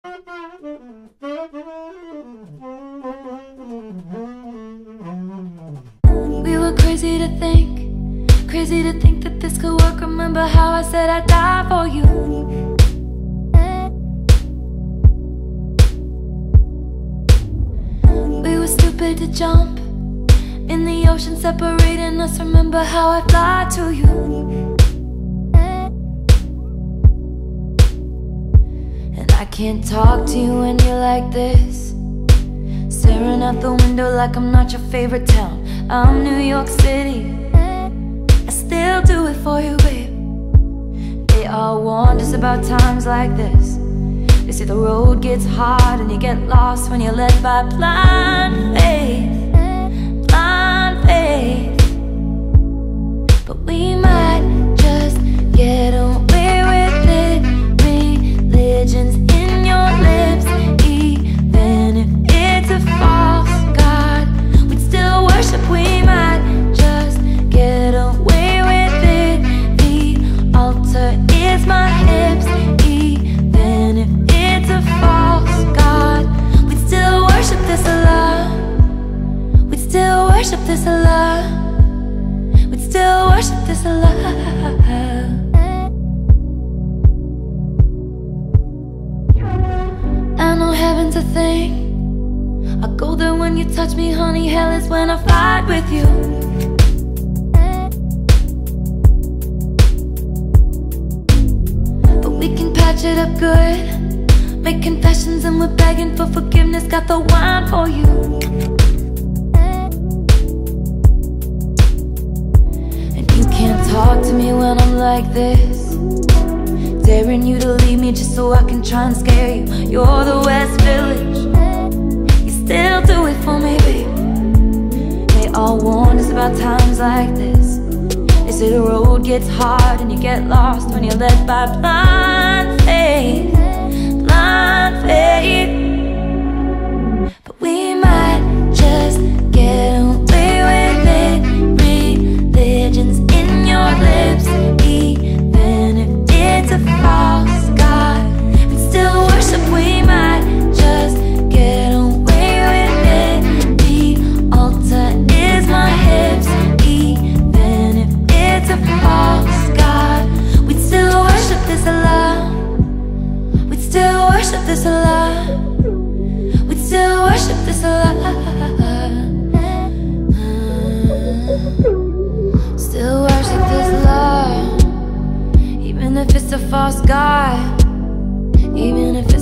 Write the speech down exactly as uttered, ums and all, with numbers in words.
We were crazy to think, crazy to think that this could work. Remember how I said I'd die for you? We were stupid to jump in the ocean separating us. Remember how I fly to you? And I can't talk to you when you're like this, staring out the window like I'm not your favorite town. I'm New York City, I still do it for you, babe. They all warned us about times like this. They say the road gets hard and you get lost when you're led by blind faith, blind faith. But we might just get away with it. Religion's in your lips, even if it's a false god, we'd still worship. We might just get away with it. The altar is my hips, even if it's a false god, we'd still worship this Allah. We'd still worship this Allah. We'd still worship this Allah. I know heaven's a thing. I go there when you touch me, honey. Hell is when I fight with you. But we can patch it up good, make confessions and we're begging for forgiveness. Got the wine for you. And you can't talk to me when I'm like this, daring you to leave me just so I can try and scare you. You're the West Village, you still do it for me, babe. They all warned us about times like this. They say the road gets hard and you get lost when you're led by blind faith, blind faith. But we might just get away with it. Religion's in your lips, even if it's a false god, we'd still worship. We might just get away with it. The altar is my hips, even if it's a false god, we'd still worship this Allah. We'd still worship this Allah. We'd still worship this Allah. Still worship this Allah, even if it's a false god, even if